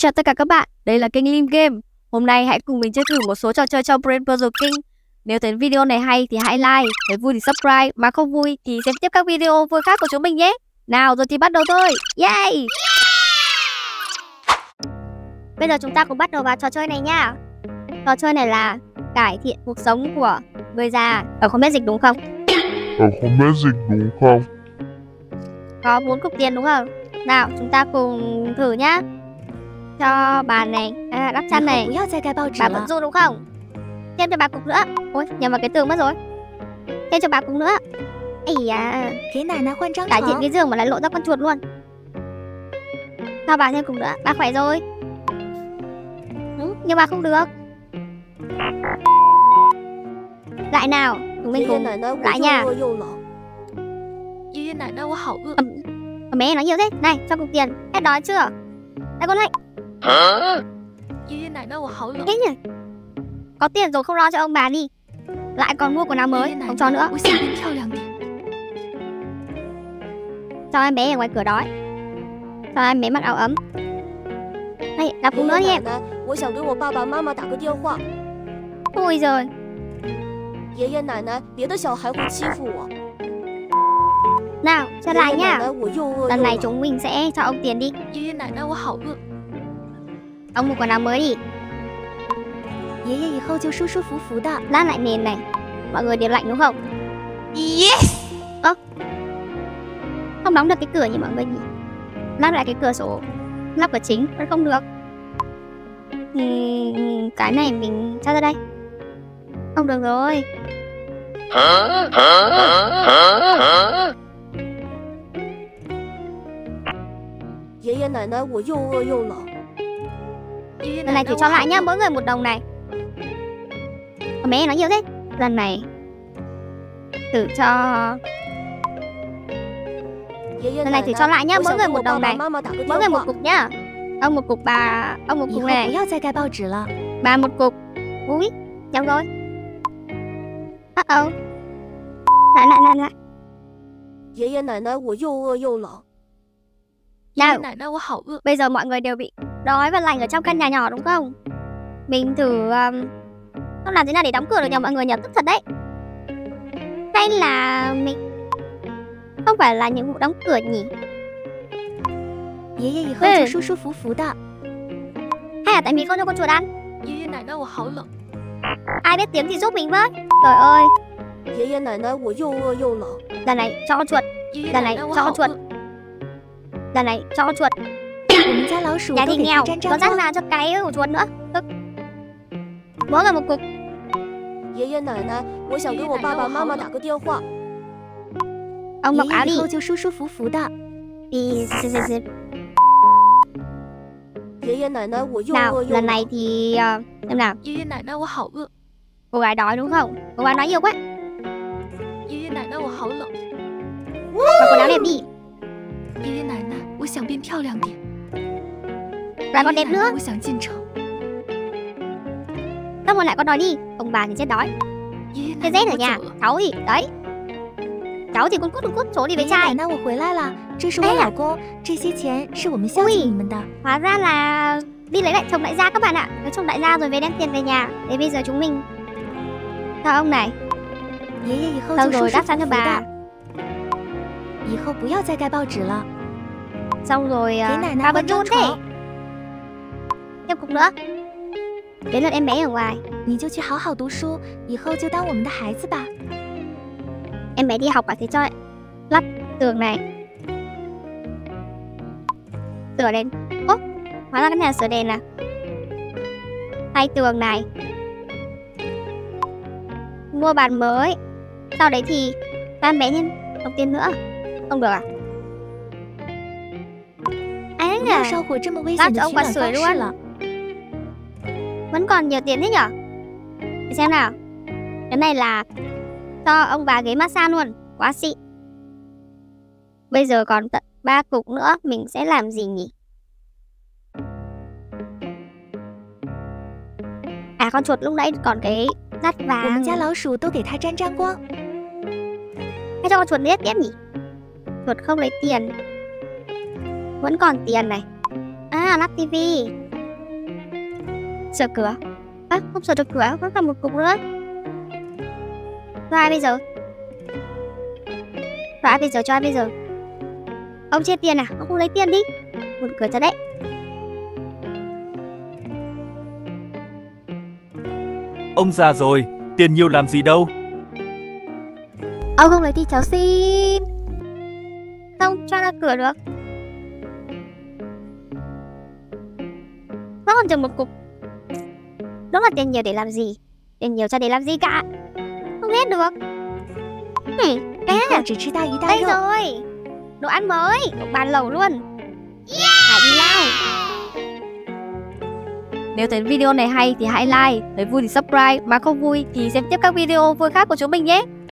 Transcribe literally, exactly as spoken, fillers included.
Xin chào tất cả các bạn, đây là kênh Lim Game. Hôm nay hãy cùng mình chơi thử một số trò chơi trong Brain Puzzle King. Nếu thấy video này hay thì hãy like, thấy vui thì subscribe, mà không vui thì xem tiếp các video vui khác của chúng mình nhé. Nào rồi thì bắt đầu thôi. Yay! Bây giờ chúng ta cùng bắt đầu vào trò chơi này nha. Trò chơi này là cải thiện cuộc sống của người già. Ở không biết dịch đúng không? Ở không biết dịch đúng không? Có bốn cục tiền đúng không? Nào chúng ta cùng thử nhá. Cho bàn này, à, đắp chăn này. Bà vẫn du đúng không? Thêm cho bà cục nữa. Ôi, nhầm vào cái tường mất rồi. Thêm cho bà cục nữa. Ây à, cải thiện cái giường mà lại lộ ra con chuột luôn. Cho bà thêm cục nữa, bà khỏe rồi. Ừ, nhưng mà không được. Lại nào, chúng mình cùng lại nha. Con bé nói nhiều thế. Này, cho cục tiền. Hết đói chưa? Đây con lệnh. Thế nhỉ? Có tiền rồi không lo cho ông bà đi. Lại còn mua quần áo mới, không cho nữa. Cho em bé ở ngoài cửa đói. Cho em bé mặc áo ấm. Đây, đọc cùng nữa đi em. Ôi giời. Nào, cho lại nha. Lần này chúng mình sẽ cho ông tiền đi. Ông mua quần áo mới đi. Lát lại nền này. Mọi người đều lạnh đúng không? Yes. Ơ, không đóng được cái cửa nhỉ mọi người nhỉ? Lắp lại cái cửa sổ. Lắp cửa chính vẫn không được. uhm, Cái này mình cho ra đây. Không được rồi. Lần này thử cho lại nhá, mỗi người một đồng này. Con bé nói nhiều thế. Lần này thử cho. Lần này thử cho lại nhá, mỗi người một đồng này. Mỗi người một cục nhá. Ông một cục, bà ông một cục này. Bà một cục. Ui, nhầm rồi. Uh oh. Lại lại lại lại. Nào, bây giờ mọi người đều bị đói và lạnh ở trong căn nhà nhỏ đúng không? Mình thử um, không làm thế nào để đóng cửa được nhờ mọi người nhờ, tức thật đấy. Hay là mình không phải là nhiệm vụ đóng cửa nhỉ? Ừ. Hay là tại mình không cho con chuột ăn? Ai biết tiếng thì giúp mình với. Trời ơi. Lần này cho con chuột. Lần này cho con chuột. Lần này cho con chuột. Nhà thì nghèo, có rác ra cho cái của chuột nữa. Tức. Mỗi người một cục. Ông mặc áo đi. Đi xì xì xì. Nào, lần này thì uh, xem nào. Cô gái đói đúng không? Cô gái nói nhiều quá. Mặc quần áo đẹp đi. Lại còn đẹp nữa. Tao muốn lại con đói đi. Ông bà thì chết đói. Thế rét ở nhà. Cháu thì đấy. Cháu thì con cút con cút trốn đi với trai. Ui, hóa ra là đi lấy lại chồng đại gia các bạn ạ. Lấy chồng đại gia rồi về đem tiền về nhà. Để bây giờ chúng mình cho ông này. Xong rồi đáp sẵn cho bà. Xong rồi uh, bà bật run thế. Tiếp cục nữa. Đến lượt em bé ở ngoài. Em bé đi học à, thì cho lắp tường này. Sửa đèn. Ố, hóa ra cái này là sửa đèn à. Thay tường này. Mua bàn mới. Sau đấy thì cho em bé thêm đồng tiền nữa. Không được à? À, lát cho ông quả sưởi luôn. Vẫn còn nhiều tiền thế nhở? Để xem nào. Cái này là cho ông bà ghế massage luôn. Quá xịn. Bây giờ còn tận ba cục nữa. Mình sẽ làm gì nhỉ? À, con chuột lúc nãy còn cái rắt vàng. Hay cho con chuột liếc tiếp nhỉ? Chuột không lấy tiền. Vẫn còn tiền này. À, lắp tivi. Sửa cửa. À, không sửa được cửa, vẫn còn một cục nữa. Cho ai bây giờ? Cho ai bây giờ, cho ai bây giờ? Ông chia tiền à? Ông không lấy tiền đi. Một cửa cho đấy. Ông già rồi, tiền nhiều làm gì đâu. Ông không lấy thì cháu xin. Không cho ra cửa được. Nó còn chừng một cục. Đó là tiền nhiều để làm gì? Tiền nhiều cho để làm gì cả. Không hết được. Ừ, à, đây rồi. Đồ ăn mới, bàn lẩu luôn. Hãy đi lao. Nếu thấy video này hay thì hãy like, thấy vui thì subscribe, mà không vui thì xem tiếp các video vui khác của chúng mình nhé.